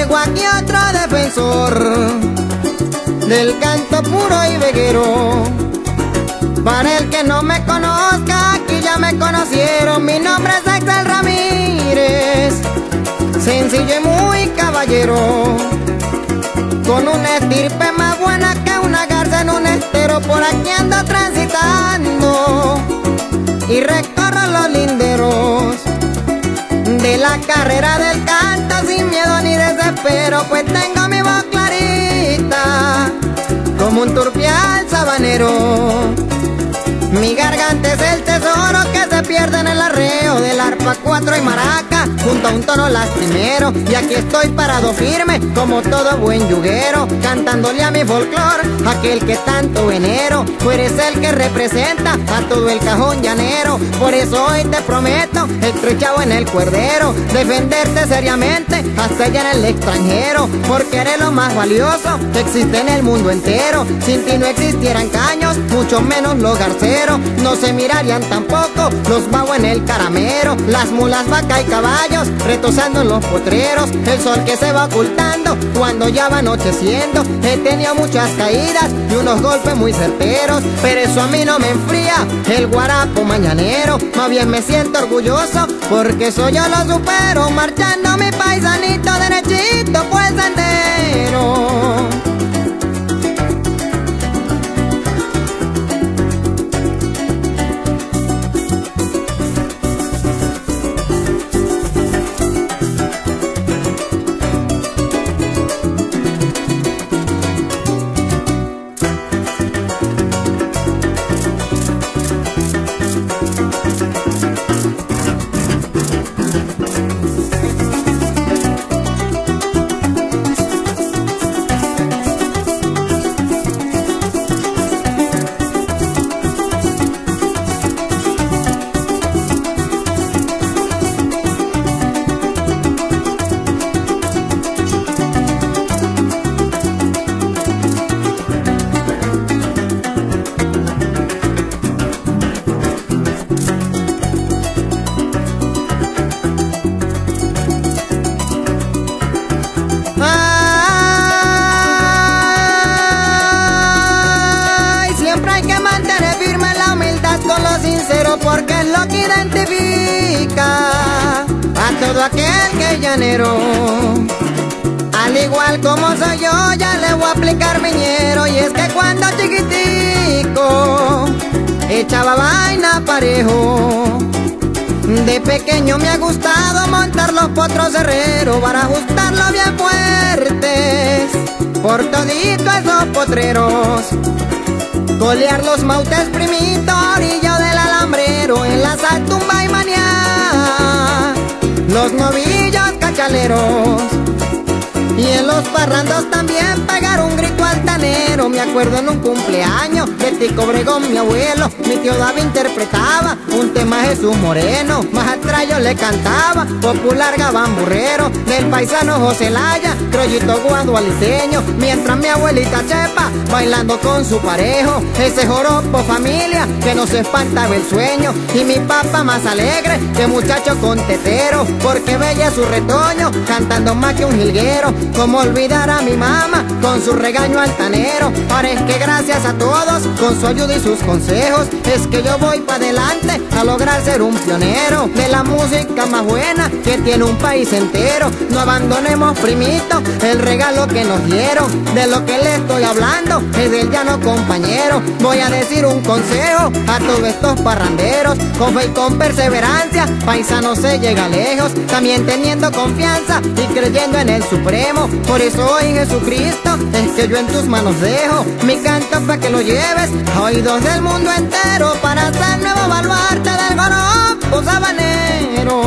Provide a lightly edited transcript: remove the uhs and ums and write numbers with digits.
traigo aquí otro defensor del canto puro y veguero. Para el que no me conozca, aquí ya me conocieron. Mi nombre es Axel Ramírez, sencillo y muy caballero, con una estirpe más buena que una garza en un estero. Por aquí ando transitando y recorro los linderos de la carrera del canto sin miedo ni desespero, pues tengo mi voz clarita como un turpial sabanero. Mi garganta es el tesoro que se pierde en el arreo del arpa, cuatro y maraca junto a un tono lastimero. Y aquí estoy parado firme como todo buen yuguero, cantándole a mi folclor, aquel que tanto venero. Tú eres el que representa a todo el cajón llanero. Por eso hoy te prometo, estrechado en el cuerdero, defenderte seriamente hasta allá en el extranjero, porque eres lo más valioso que existe en el mundo entero. Sin ti no existieran caños, mucho menos los garceros. No se mirarían tampoco los bagos en el caramero, las mulas, vaca y caballos retosando en los potreros. El sol que se va ocultando cuando ya va anocheciendo. He tenido muchas caídas y unos golpes muy certeros, pero eso a mí no me enfría el guarapo mañanero. Más bien me siento orgulloso porque soy yo lo supero, marchando mi paisanito derechito por el sendero. Porque es lo que identifica a todo aquel que es llanero. Al igual como soy yo, ya le voy a aplicar miñero. Y es que cuando chiquitico echaba vaina parejo, de pequeño me ha gustado montar los potros herreros para ajustarlos bien fuertes por todito esos potreros. Colear los mautes primito a orillo del alambrero, enlazar tumba y manía los novillos cachaleros. Y en los parrandos también pegar un grito altanero. Me acuerdo en un cumpleaños de Tico Obregón, mi abuelo, mi tío David interpretaba un tema Jesús Moreno. Más atrás yo le cantaba popular gabamburrero del paisano José Laya, crollito guadualiceño, mientras mi abuelita Chepa bailando con su parejo ese joropo familia que nos espantaba el sueño. Y mi papá más alegre que muchacho con tetero, porque veía su retoño cantando más que un jilguero. Cómo olvidar a mi mamá con su regaño altanero. Ahora es que gracias a todos con su ayuda y sus consejos es que yo voy para adelante a lograr ser un pionero de la música más buena que tiene un país entero. No abandonemos, primito, el regalo que nos dieron. De lo que le estoy hablando es del llano compañero. Voy a decir un consejo a todos estos parranderos: con fe y con perseverancia, paisano se llega lejos, también teniendo confianza y creyendo en el Supremo. Por eso hoy, Jesucristo, es que yo en tus manos dejo mi canto para que lo lleves a oídos del mundo entero, para ser nuevo baluarte del joropo sabanero.